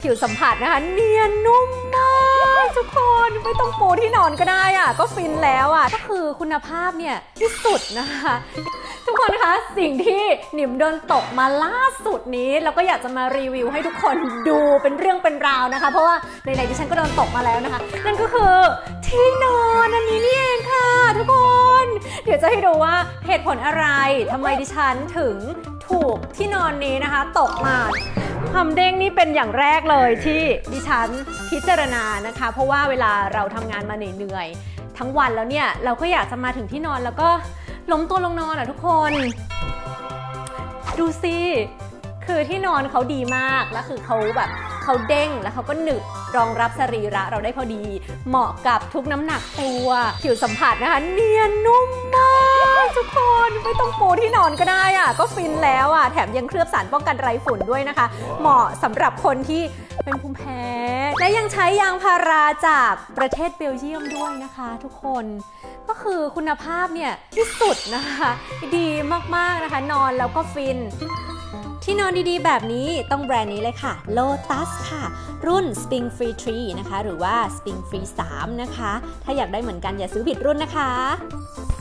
ผิวสัมผัสนะคะเนียนนุ่มมากทุกคนไม่ต้องปูที่นอนก็ได้อ่ะก็ฟินแล้วอ่ะก็คือคุณภาพเนี่ยที่สุดนะคะทุกคนคะสิ่งที่หนิมโดนตกมาล่าสุดนี้แล้วก็อยากจะมารีวิวให้ทุกคนดูเป็นเรื่องเป็นราวนะคะเพราะว่าในดิฉันก็โดนตกมาแล้วนะคะนั่นก็คือที่นอนอันนี้นี่เองค่ะทุกคนเดี๋ยวจะให้ดูว่าเหตุผลอะไรทำไมดิฉันถึงถูกที่นอนนี้นะคะตกมาความเด้งนี่เป็นอย่างแรกเลยที่ดิฉันพิจารณานะคะเพราะว่าเวลาเราทำงานมาเหนื่อยๆทั้งวันแล้วเนี่ยเราก็อยากจะมาถึงที่นอนแล้วก็ล้มตัวลงนอนอ่ะทุกคนดูสิคือที่นอนเขาดีมากแล้วคือเขาเด้งแล้วเขาก็หนึบรองรับสรีระเราได้พอดีเหมาะกับทุกน้ำหนักตัวผิวสัมผัสนะคะเนียนนุ่มมากทุกคนไม่ต้องปูที่นอนก็ได้อ่ะก็ฟินแล้วอ่ะแถมยังเคลือบสารป้องกันไรฝุ่นด้วยนะคะเหมาะสำหรับคนที่เป็นภูมิแพ้และยังใช้ยางพาราจากประเทศเบลเยียมด้วยนะคะทุกคนก็คือคุณภาพเนี่ยที่สุดนะคะดีมากๆนะคะนอนแล้วก็ฟินที่นอนดีๆแบบนี้ต้องแบรนด์นี้เลยค่ะ Lotus ค่ะรุ่น Spring Free 3 นะคะหรือว่า Spring Free 3 นะคะถ้าอยากได้เหมือนกันอย่าซื้อผิดรุ่นนะคะ